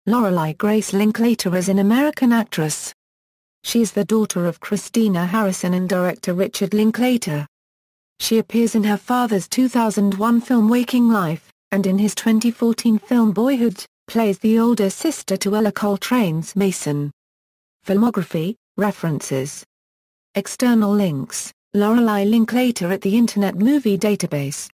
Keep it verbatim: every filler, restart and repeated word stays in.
Lorelei Grace Linklater is an American actress. She is the daughter of Christina Harrison and director Richard Linklater. She appears in her father's two thousand one film Waking Life, and in his twenty fourteen film Boyhood, plays the older sister to Ellar Coltrane's Mason. Filmography, references. External links, Lorelei Linklater at the Internet Movie Database.